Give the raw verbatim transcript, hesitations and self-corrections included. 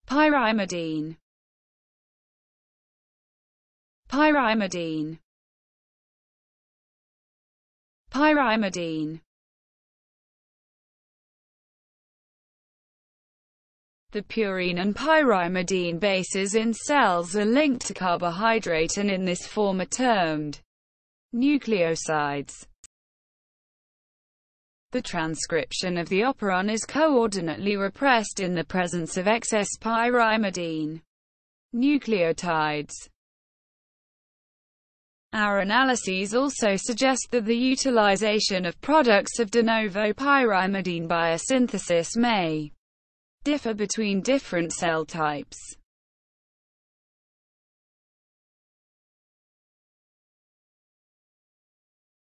pyrimidine, pyrimidine, pyrimidine. The purine and pyrimidine bases in cells are linked to carbohydrate and in this form are termed nucleosides. The transcription of the operon is coordinately repressed in the presence of excess pyrimidine nucleotides. Our analyses also suggest that the utilization of products of de novo pyrimidine biosynthesis may differ between different cell types.